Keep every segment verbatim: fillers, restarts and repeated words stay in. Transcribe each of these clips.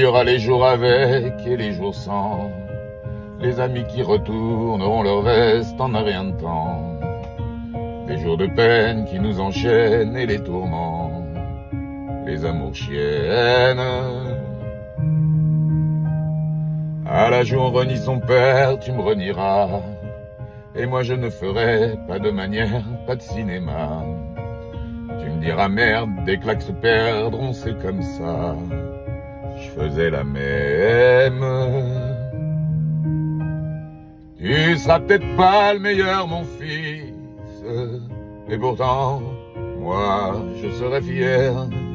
y aura les jours avec et les jours sans, les amis qui retourneront leur veste en un rien de temps, les jours de peine qui nous enchaînent et les tourments, les amours chiennes. À la joue on renie son père, tu me renieras, et moi je ne ferai pas de manière, pas de cinéma. Tu me diras merde, des claques se perdront, c'est comme ça. Je faisais la même. Tu seras peut-être pas le meilleur, mon fils, mais pourtant, moi, je serai fier.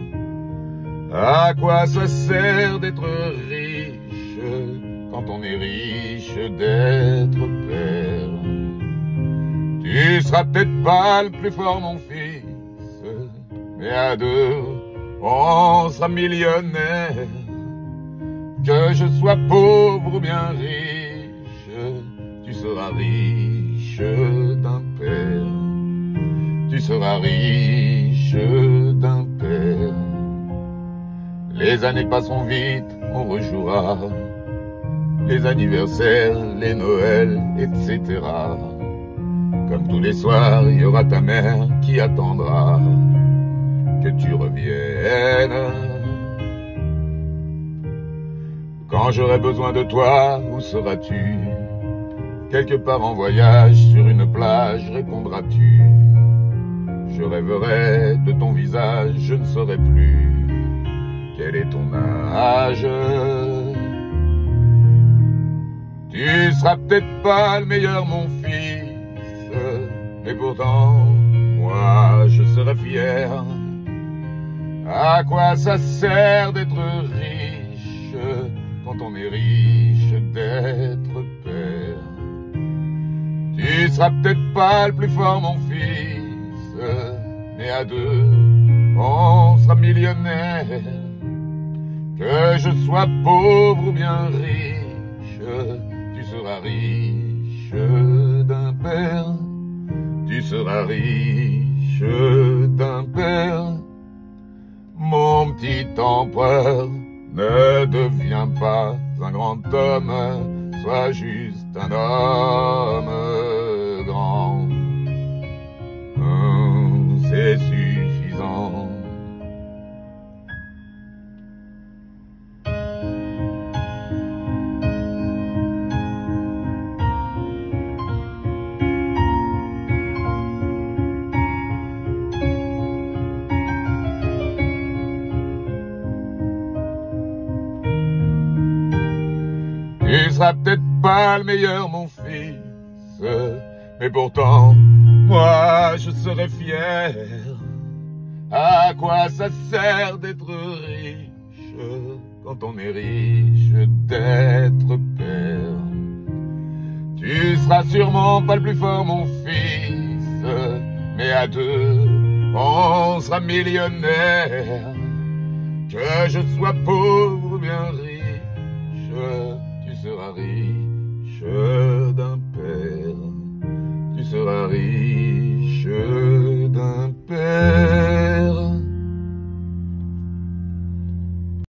À quoi ça sert d'être riche quand on est riche d'être père? Tu seras peut-être pas le plus fort, mon fils, mais à deux, on sera millionnaire. Que je sois pauvre ou bien riche, tu seras riche d'un père. Tu seras riche d'un père. Les années passeront vite, on rejouera les anniversaires, les Noëls, et cetera. Comme tous les soirs, il y aura ta mère qui attendra que tu reviennes. Quand j'aurai besoin de toi, où seras-tu? Quelque part en voyage, sur une plage, répondras-tu? Je rêverai de ton visage, je ne saurai plus quel est ton âge. Tu seras peut-être pas le meilleur, mon fils, mais pourtant, moi, je serai fier. À quoi ça sert d'être riche quand on est riche d'être père? Tu seras peut-être pas le plus fort, mon fils, mais à deux, on sera millionnaire. Que je sois pauvre ou bien riche, tu seras riche d'un père. Tu seras riche d'un père. Mon petit empereur, ne deviens pas un grand homme, sois juste un homme grand. Hum, c'est suffisant. Tu seras peut-être pas le meilleur, mon fils, mais pourtant, moi, je serai fier. À quoi ça sert d'être riche quand on est riche d'être père? Tu seras sûrement pas le plus fort, mon fils, mais à deux, on sera millionnaire. Que je sois pauvre ou bien riche, tu seras riche d'un père, tu seras riche